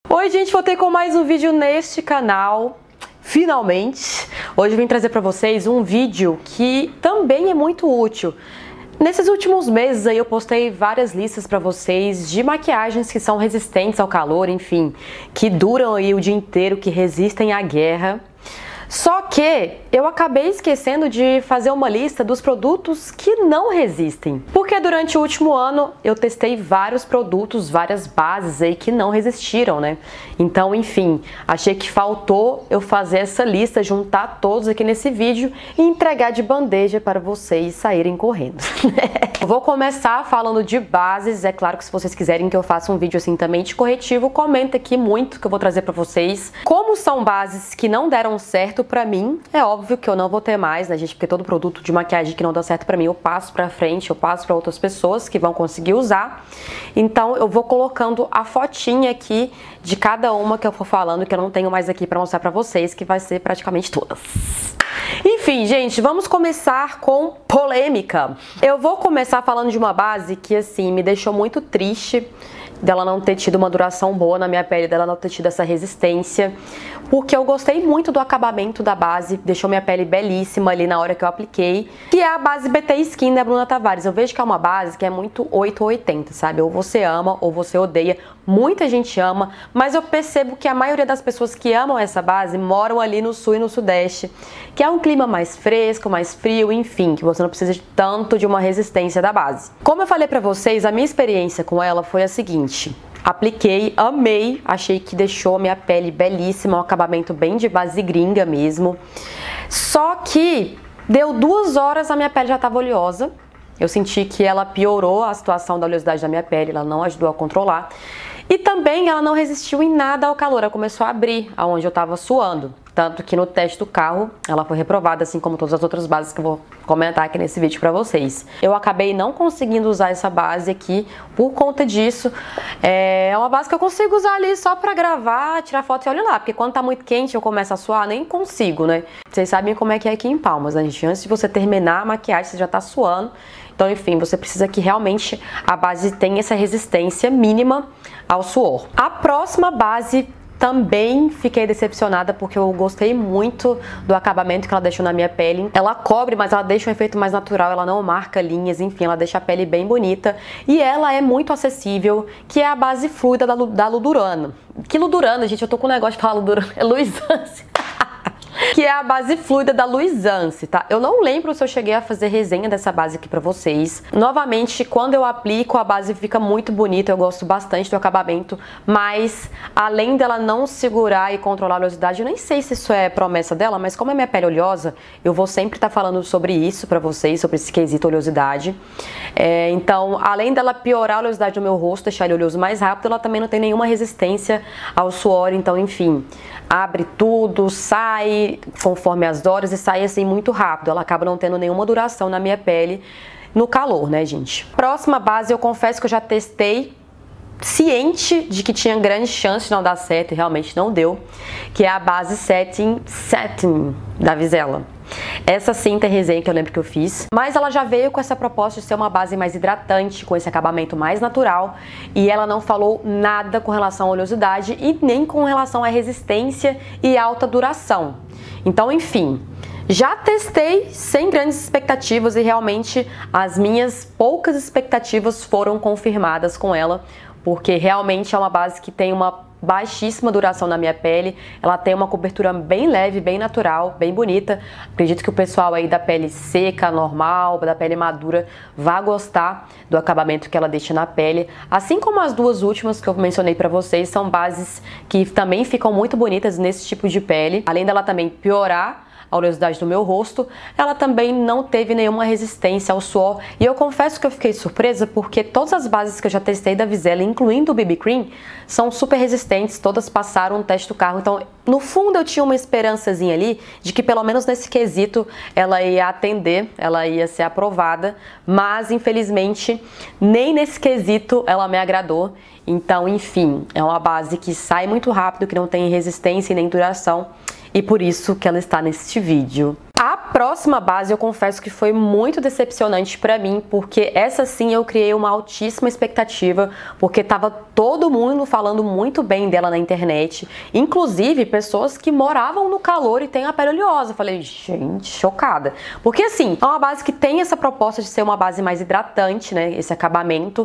Oi gente, voltei com mais um vídeo neste canal, finalmente. Hoje eu vim trazer para vocês um vídeo que também é muito útil. Nesses últimos meses aí eu postei várias listas para vocês de maquiagens que são resistentes ao calor, enfim, que duram aí o dia inteiro, que resistem à guerra. Só que eu acabei esquecendo de fazer uma lista dos produtos que não resistem. Porque durante o último ano eu testei vários produtos, várias bases aí que não resistiram, né? Então, enfim, achei que faltou eu fazer essa lista, juntar todos aqui nesse vídeo e entregar de bandeja para vocês saírem correndo. Eu vou começar falando de bases. É claro que se vocês quiserem que eu faça um vídeo assim também de corretivo, comenta aqui muito que eu vou trazer para vocês. Como são bases que não deram certo pra mim, é óbvio que eu não vou ter mais, né, gente? Porque todo produto de maquiagem que não dá certo pra mim, eu passo pra frente, eu passo pra outras pessoas que vão conseguir usar. Então eu vou colocando a fotinha aqui de cada uma que eu for falando, que eu não tenho mais aqui pra mostrar pra vocês, que vai ser praticamente todas. Enfim, gente, vamos começar com polêmica. Eu vou começar falando de uma base que, assim, me deixou muito triste dela não ter tido uma duração boa na minha pele, dela não ter tido essa resistência, porque eu gostei muito do acabamento da base, deixou minha pele belíssima ali na hora que eu apliquei, que é a base BT Skin da Bruna Tavares. Eu vejo que é uma base que é muito 8 ou 80, sabe? Ou você ama ou você odeia. Muita gente ama, mas eu percebo que a maioria das pessoas que amam essa base moram ali no sul e no sudeste, que é um clima mais fresco, mais frio, enfim, que você não precisa de tanto de uma resistência da base. Como eu falei pra vocês, a minha experiência com ela foi a seguinte: apliquei, amei, achei que deixou a minha pele belíssima, um acabamento bem de base gringa mesmo. Só que deu 2 horas, a minha pele já estava oleosa. Eu senti que ela piorou a situação da oleosidade da minha pele, ela não ajudou a controlar. E também ela não resistiu em nada ao calor, ela começou a abrir aonde eu estava suando. Tanto que no teste do carro ela foi reprovada, assim como todas as outras bases que eu vou comentar aqui nesse vídeo pra vocês. Eu acabei não conseguindo usar essa base aqui por conta disso. É uma base que eu consigo usar ali só pra gravar, tirar foto e olha lá. Porque quando tá muito quente eu começo a suar, nem consigo, né? Vocês sabem como é aqui em Palmas, né, gente? Antes de você terminar a maquiagem, você já tá suando. Então, enfim, você precisa que realmente a base tenha essa resistência mínima ao suor. A próxima base também fiquei decepcionada porque eu gostei muito do acabamento que ela deixou na minha pele. Ela cobre, mas ela deixa um efeito mais natural, ela não marca linhas, enfim, ela deixa a pele bem bonita. E ela é muito acessível, que é a base fluida da Ludurana. Que Ludurana, gente? Eu tô com um negócio de falar Ludurana, é Luisance. Que é a base fluida da Luisance, tá? Eu não lembro se eu cheguei a fazer resenha dessa base aqui pra vocês. Novamente, quando eu aplico, a base fica muito bonita, eu gosto bastante do acabamento, mas além dela não segurar e controlar a oleosidade, eu nem sei se isso é promessa dela, mas como é minha pele oleosa, eu vou sempre estar falando sobre isso pra vocês, sobre esse quesito oleosidade. Então, além dela piorar a oleosidade do meu rosto, deixar ele oleoso mais rápido, ela também não tem nenhuma resistência ao suor, então, enfim, abre tudo, sai conforme as horas e sai assim muito rápido. Ela acaba não tendo nenhuma duração na minha pele no calor, né, gente? Próxima base, eu confesso que eu já testei ciente de que tinha grande chance de não dar certo e realmente não deu, que é a base Setting da Vizela. Essa sim tem resenha que eu lembro que eu fiz, mas ela já veio com essa proposta de ser uma base mais hidratante, com esse acabamento mais natural, e ela não falou nada com relação à oleosidade e nem com relação à resistência e alta duração. Então, enfim, já testei sem grandes expectativas e realmente as minhas poucas expectativas foram confirmadas com ela, porque realmente é uma base que tem uma baixíssima duração na minha pele, ela tem uma cobertura bem leve, bem natural, bem bonita. Acredito que o pessoal aí da pele seca, normal, da pele madura, vai gostar do acabamento que ela deixa na pele. Assim como as duas últimas que eu mencionei pra vocês, são bases que também ficam muito bonitas nesse tipo de pele. Além dela também piorar a oleosidade do meu rosto, ela também não teve nenhuma resistência ao suor. E eu confesso que eu fiquei surpresa porque todas as bases que eu já testei da Vizela, incluindo o BB Cream, são super resistentes, todas passaram um teste do carro. Então, no fundo, eu tinha uma esperançazinha ali de que pelo menos nesse quesito ela ia atender, ela ia ser aprovada, mas infelizmente nem nesse quesito ela me agradou. Então, enfim, é uma base que sai muito rápido, que não tem resistência e nem duração, e por isso que ela está neste vídeo. A próxima base eu confesso que foi muito decepcionante pra mim, porque essa sim eu criei uma altíssima expectativa, porque tava todo mundo falando muito bem dela na internet, inclusive pessoas que moravam no calor e têm a pele oleosa. Eu falei, gente, chocada. Porque assim, é uma base que tem essa proposta de ser uma base mais hidratante, né, esse acabamento.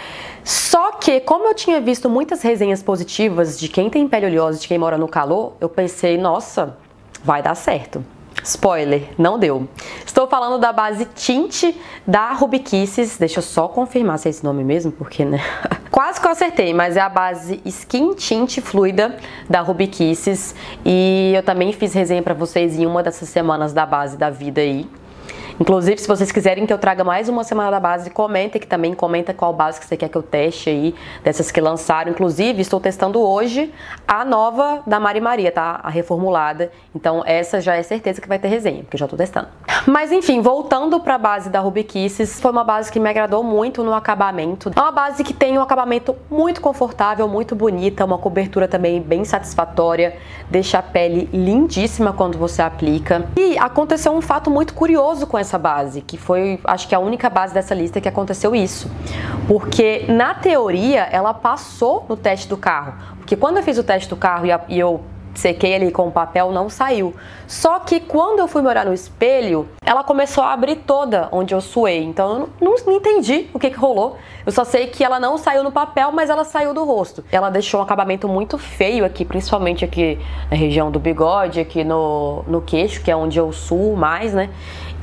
Só que, como eu tinha visto muitas resenhas positivas de quem tem pele oleosa, de quem mora no calor, eu pensei, nossa, vai dar certo. Spoiler, não deu. Estou falando da base Tint da Ruby Kisses. Deixa eu só confirmar se é esse nome mesmo, porque, né? Quase que eu acertei, mas é a base Skin Tint Fluida da Ruby Kisses. E eu também fiz resenha pra vocês em uma dessas semanas da base da vida aí. Inclusive, se vocês quiserem que eu traga mais uma semana da base, comenta aqui também, comenta qual base que você quer que eu teste aí, dessas que lançaram. Inclusive, estou testando hoje a nova da Mari Maria, tá? A reformulada. Então, essa já é certeza que vai ter resenha, porque eu já tô testando. Mas, enfim, voltando pra base da Ruby Kisses, foi uma base que me agradou muito no acabamento. É uma base que tem um acabamento muito confortável, muito bonita, uma cobertura também bem satisfatória, deixa a pele lindíssima quando você aplica. E aconteceu um fato muito curioso com essa base, que foi, acho que a única base dessa lista que aconteceu isso, porque na teoria ela passou no teste do carro, porque quando eu fiz o teste do carro e eu sequei ali com o papel, não saiu. Só que quando eu fui me olhar no espelho, ela começou a abrir toda onde eu suei. Então eu não entendi o que rolou. Eu só sei que ela não saiu no papel, mas ela saiu do rosto. Ela deixou um acabamento muito feio aqui, principalmente aqui na região do bigode, aqui no queixo, que é onde eu suo mais, né?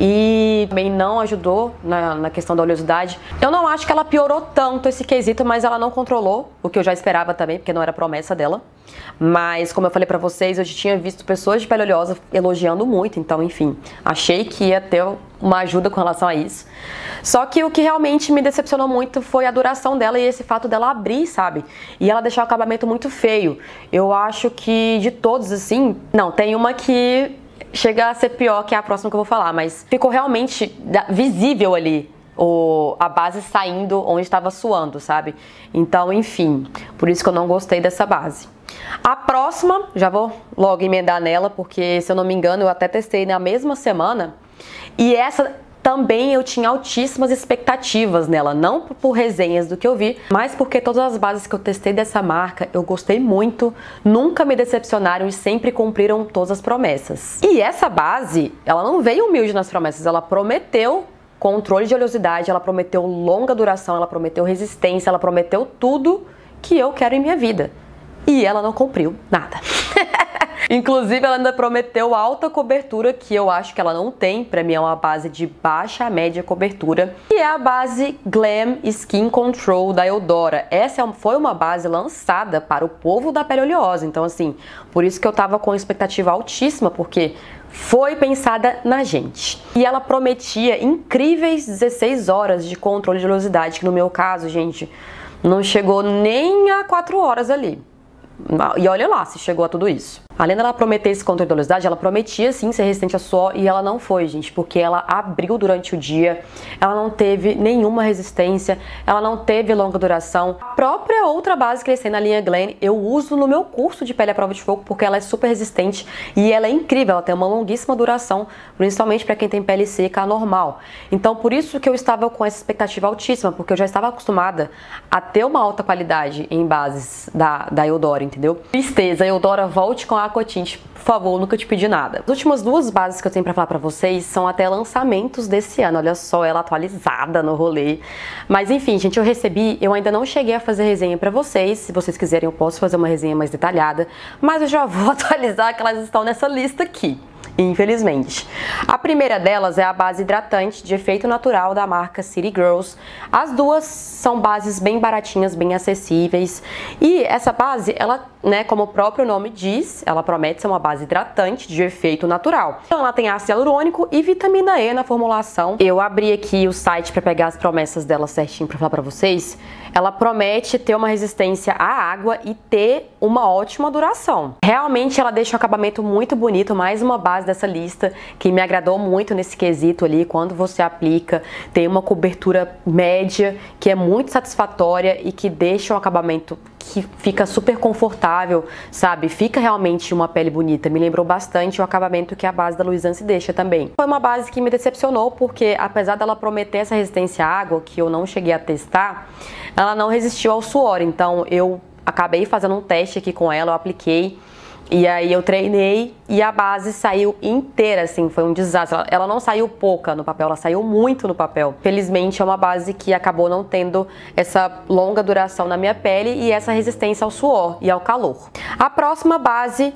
E também não ajudou na questão da oleosidade. Eu não acho que ela piorou tanto esse quesito, mas ela não controlou, o que eu já esperava também, porque não era promessa dela. Mas, como eu falei pra vocês, eu já tinha visto pessoas de pele oleosa elogiando muito, então, enfim, achei que ia ter uma ajuda com relação a isso. Só que o que realmente me decepcionou muito foi a duração dela e esse fato dela abrir, sabe? E ela deixar o acabamento muito feio. Eu acho que de todos, assim... Não, tem uma que chega a ser pior, que é a próxima que eu vou falar, mas ficou realmente visível ali a base saindo onde estava suando, sabe? Então, enfim, por isso que eu não gostei dessa base. A próxima, já vou logo emendar nela, porque se eu não me engano eu até testei na mesma semana, e essa também eu tinha altíssimas expectativas nela, não por resenhas do que eu vi, mas porque todas as bases que eu testei dessa marca eu gostei muito, nunca me decepcionaram e sempre cumpriram todas as promessas. E essa base, ela não veio humilde nas promessas, ela prometeu controle de oleosidade, ela prometeu longa duração, ela prometeu resistência, ela prometeu tudo que eu quero em minha vida. E ela não cumpriu nada. Inclusive, ela ainda prometeu alta cobertura, que eu acho que ela não tem. Pra mim é uma base de baixa a média cobertura. E é a base Glam Skin Control da Eudora. Essa foi uma base lançada para o povo da pele oleosa. Então, assim, por isso que eu tava com expectativa altíssima, porque foi pensada na gente. E ela prometia incríveis 16 horas de controle de oleosidade, que no meu caso, gente, não chegou nem a 4 horas ali. E olha lá se chegou a tudo isso. Além dela prometer esse controle de oleosidade, ela prometia sim ser resistente a suor e ela não foi, gente, porque ela abriu durante o dia, ela não teve nenhuma resistência, ela não teve longa duração. A própria outra base que eu testei na linha Glam, eu uso no meu curso de pele à prova de fogo porque ela é super resistente e ela é incrível, ela tem uma longuíssima duração, principalmente para quem tem pele seca normal. Então, por isso que eu estava com essa expectativa altíssima, porque eu já estava acostumada a ter uma alta qualidade em bases da Eudora, entendeu? Tristeza, Eudora, volte com a Aquatint, por favor, nunca te pedi nada. As últimas duas bases que eu tenho pra falar pra vocês são até lançamentos desse ano, olha só, ela atualizada no rolê. Mas enfim, gente, eu ainda não cheguei a fazer resenha pra vocês, se vocês quiserem eu posso fazer uma resenha mais detalhada, mas eu já vou atualizar que elas estão nessa lista aqui. Infelizmente. A primeira delas é a base hidratante de efeito natural da marca City Girls. As duas são bases bem baratinhas, bem acessíveis. E essa base, ela, né, como o próprio nome diz, ela promete ser uma base hidratante de efeito natural. Então ela tem ácido hialurônico e vitamina E na formulação. Eu abri aqui o site para pegar as promessas dela certinho para falar para vocês. Ela promete ter uma resistência à água e ter uma ótima duração. Realmente ela deixa um acabamento muito bonito, mais uma base base dessa lista que me agradou muito nesse quesito ali, quando você aplica, tem uma cobertura média que é muito satisfatória e que deixa um acabamento que fica super confortável, sabe? Fica realmente uma pele bonita. Me lembrou bastante o acabamento que a base da Luisance deixa também. Foi uma base que me decepcionou porque, apesar dela prometer essa resistência à água, que eu não cheguei a testar, ela não resistiu ao suor. Então eu acabei fazendo um teste aqui com ela, eu apliquei e aí eu treinei e a base saiu inteira, assim, foi um desastre. Ela não saiu pouca no papel, ela saiu muito no papel. Felizmente é uma base que acabou não tendo essa longa duração na minha pele e essa resistência ao suor e ao calor. A próxima base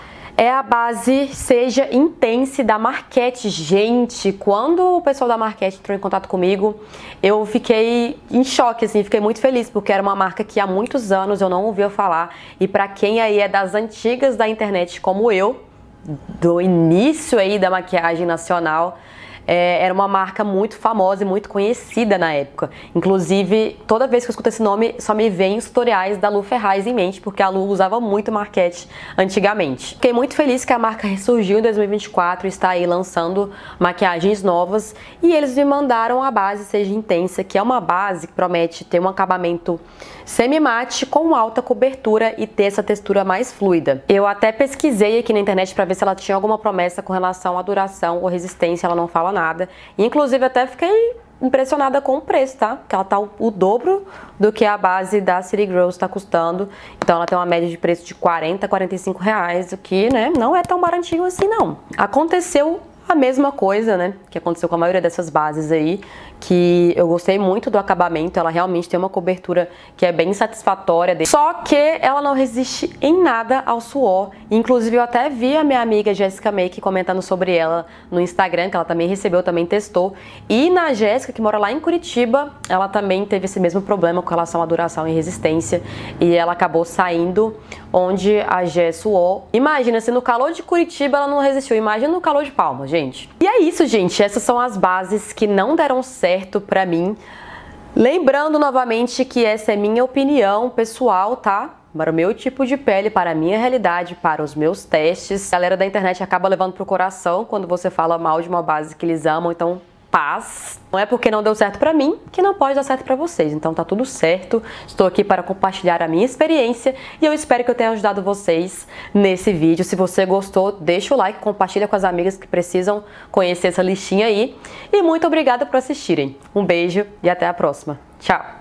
é a base Seja Intense da Marquette. Gente, quando o pessoal da Marquette entrou em contato comigo, eu fiquei em choque, assim, fiquei muito feliz, porque era uma marca que há muitos anos eu não ouvia falar. E pra quem aí é das antigas da internet como eu, do início aí da maquiagem nacional, era uma marca muito famosa e muito conhecida na época. Inclusive, toda vez que eu escuto esse nome, só me vem os tutoriais da Lu Ferraz em mente, porque a Lu usava muito Marquette antigamente. Fiquei muito feliz que a marca ressurgiu em 2024 e está aí lançando maquiagens novas. E eles me mandaram a base Seja Intensa, que é uma base que promete ter um acabamento semi-mate com alta cobertura e ter essa textura mais fluida. Eu até pesquisei aqui na internet para ver se ela tinha alguma promessa com relação à duração ou resistência, ela não fala nada. Inclusive até fiquei impressionada com o preço, tá? Porque ela tá o dobro do que a base da City Girls está custando. Então ela tem uma média de preço de 40 a 45 reais, o que, né, não é tão baratinho assim não. Aconteceu a mesma coisa, né, que aconteceu com a maioria dessas bases aí, que eu gostei muito do acabamento, ela realmente tem uma cobertura que é bem satisfatória, só que ela não resiste em nada ao suor. Inclusive eu até vi a minha amiga Jéssica Make comentando sobre ela no Instagram, que ela também recebeu, também testou, e na Jéssica, que mora lá em Curitiba, ela também teve esse mesmo problema com relação à duração e resistência, e ela acabou saindo onde a Jé suou. Imagina, se no calor de Curitiba ela não resistiu, imagina no calor de Palmas, gente. E é isso, gente, essas são as bases que não deram certo pra mim. Lembrando novamente que essa é minha opinião pessoal, tá? Para o meu tipo de pele, para a minha realidade, para os meus testes. A galera da internet acaba levando pro coração quando você fala mal de uma base que eles amam, então paz. Não é porque não deu certo pra mim que não pode dar certo pra vocês. Então tá tudo certo. Estou aqui para compartilhar a minha experiência e eu espero que eu tenha ajudado vocês nesse vídeo. Se você gostou, deixa o like, compartilha com as amigas que precisam conhecer essa listinha aí. E muito obrigada por assistirem. Um beijo e até a próxima. Tchau!